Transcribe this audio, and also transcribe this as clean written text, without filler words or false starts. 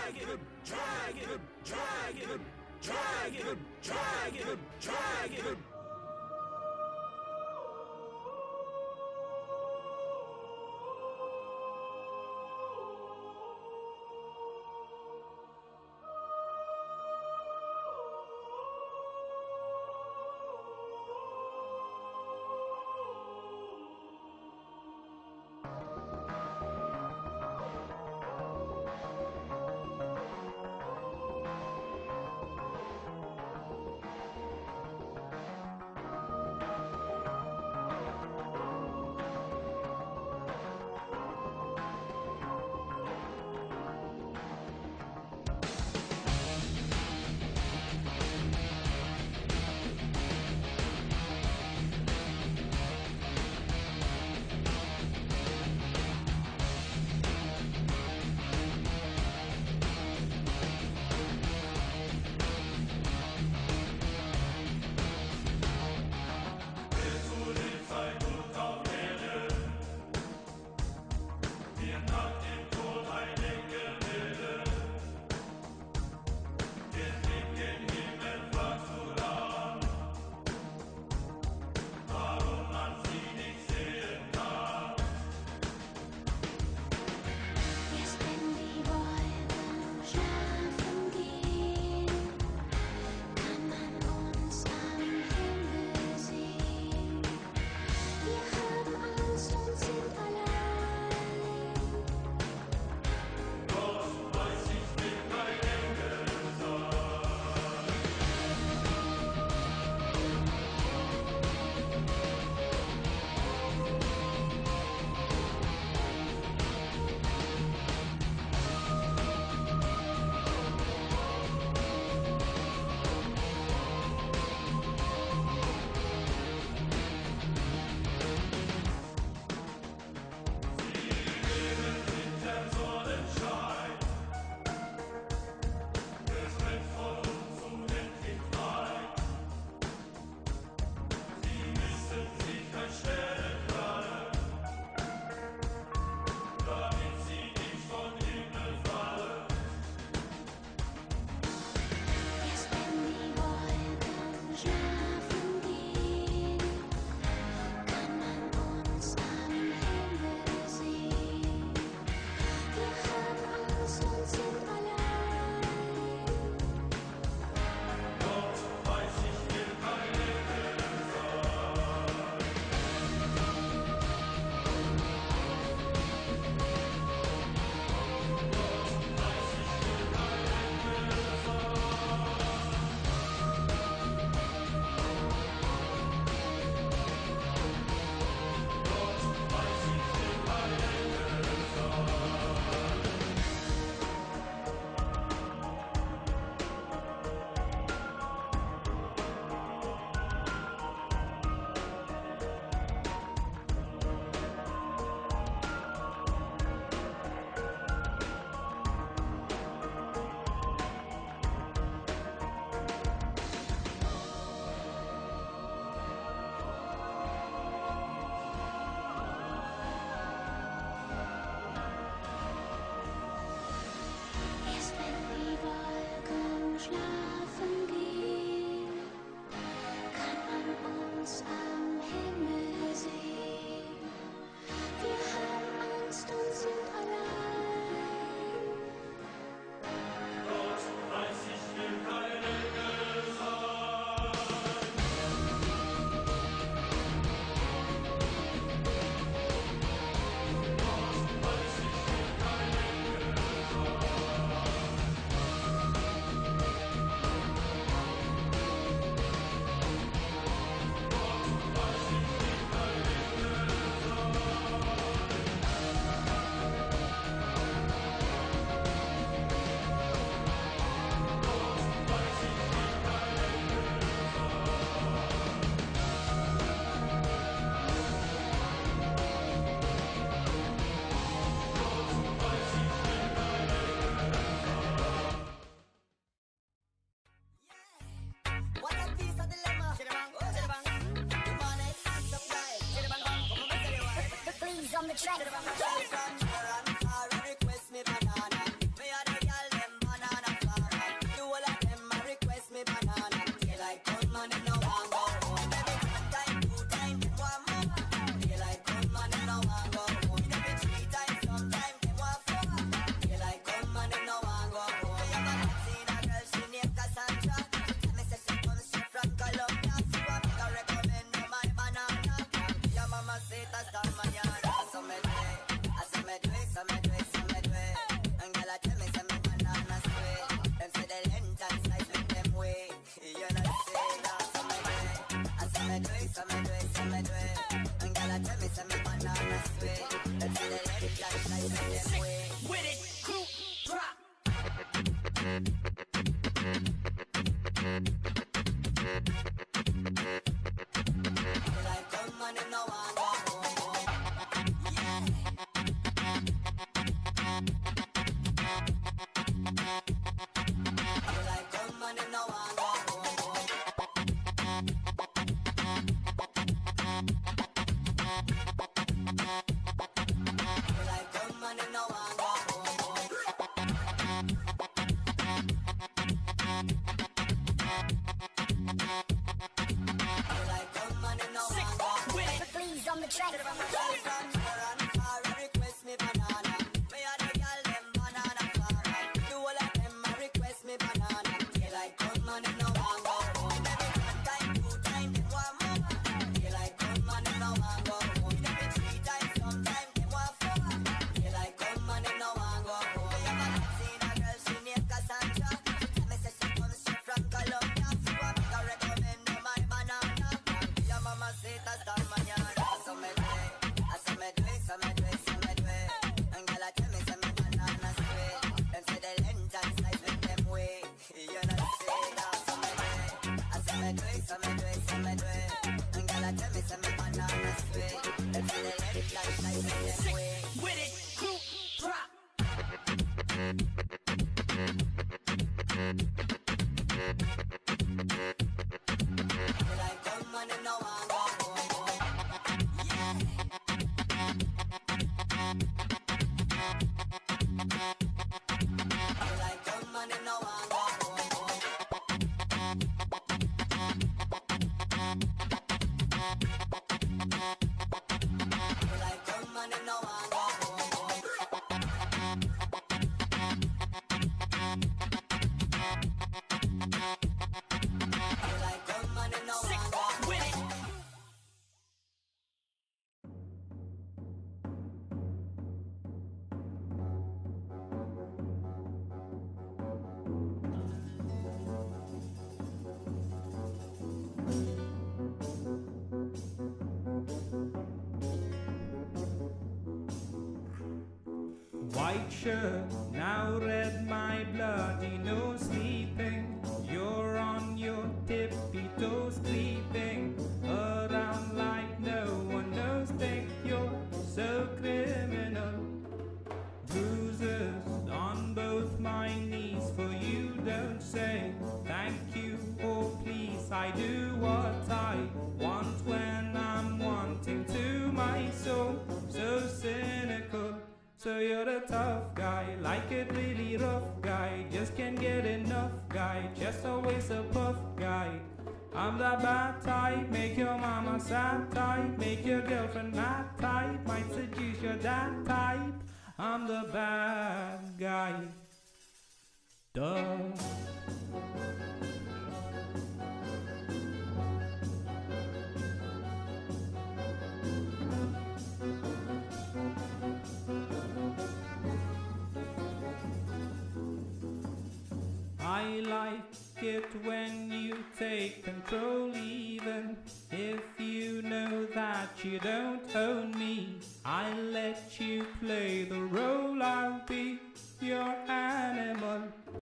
on the track. White shirt, now red my bloody nose sleeping. You're on your tippy toes creeping around like no one knows. Think you're so criminal. Bruises on both my knees for you. Don't say thank you or please. I do what I want when I'm wanting to. My soul so cynical. So you're a tough guy, like it really rough guy. Just can't get enough guy, just always a puff guy. I'm the bad type, make your mama sad type, make your girlfriend mad type, might seduce your dad type. I'm the bad guy. Duh. I like it when you take control, even if you know that you don't own me. I let you play the role, I'll be your animal.